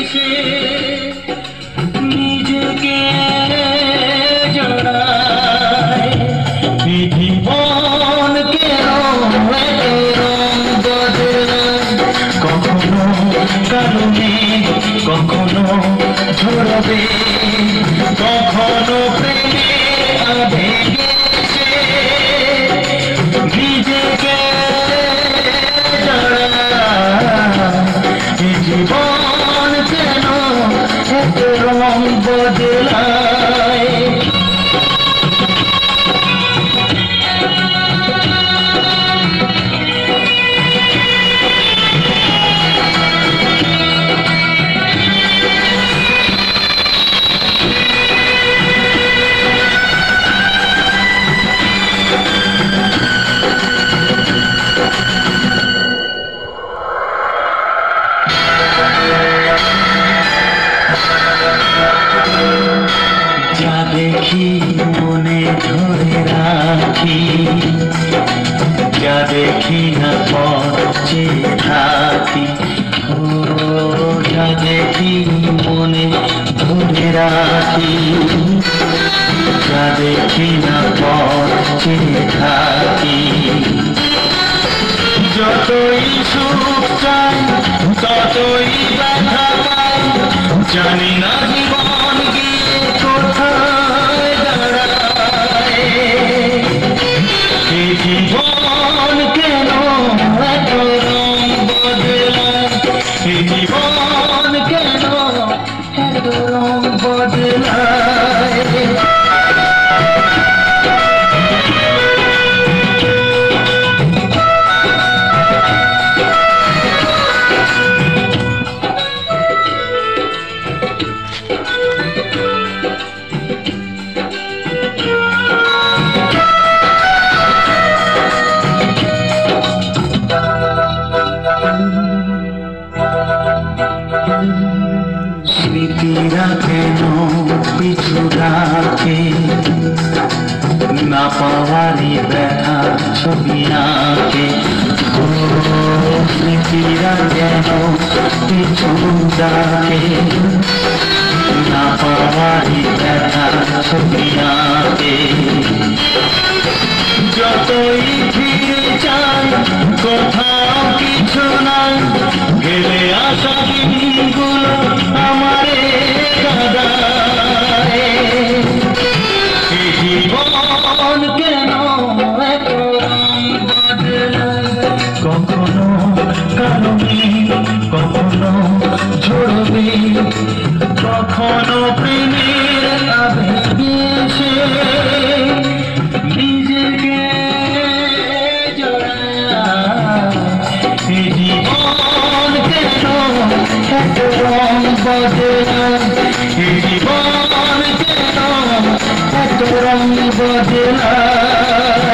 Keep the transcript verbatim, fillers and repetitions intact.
এসে নিজেকে জড়ায়। এই জীবন কেন বদলায়, কখনো কারণে কখনো ঝরবে, কখনো প্রেমে আবেগে নিজেকে জড়ায়। জীবন কেন এত রং বদলায়। যা দেখি মনে ধরে রাখি, যা দেখি না পথে থাকি। ও যা দেখি মনে ধরে রাখি, যা দেখি না পথে থাকি। যতই সুখ চাই ততই ব্যথা পাই, জানি না জীবন গিয়ে কোথায় দাঁড়ায়। এই জীবন কেন এত রং বদলায়, এই জীবন কেন এত রং বদলায়। স্মৃতিরা কেন পিছু ডাকে, না পাওয়ারই ব্যথা ছবি আঁকে। ও স্মৃতিরা কেন পিছু ডাকে, না পাওয়ারই ব্যথা ছবি আঁকে। যতই ফিরে চাই কোথাও কিছু নাই, গেলে আসা দিনগুলো আমারে কাঁদায়। এই জীবন কেন এত রং বদলায়, কখনো কারণে কখনো ঝরবে, কখনো প্রেমের আবেগে এসে নিজেকে জড়ায়। এই জীবন কেন এত রং বদলায়, এই জীবন কেন এত রং বদলায়।